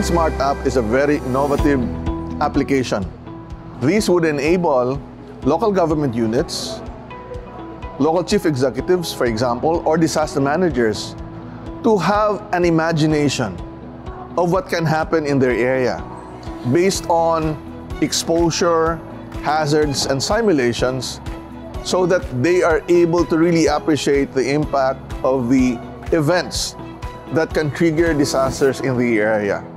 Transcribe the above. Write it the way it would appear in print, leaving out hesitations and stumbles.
PlanSmart app is a very innovative application. These would enable local government units, local chief executives, for example, or disaster managers to have an imagination of what can happen in their area based on exposure, hazards, and simulations, so that they are able to really appreciate the impact of the events that can trigger disasters in the area.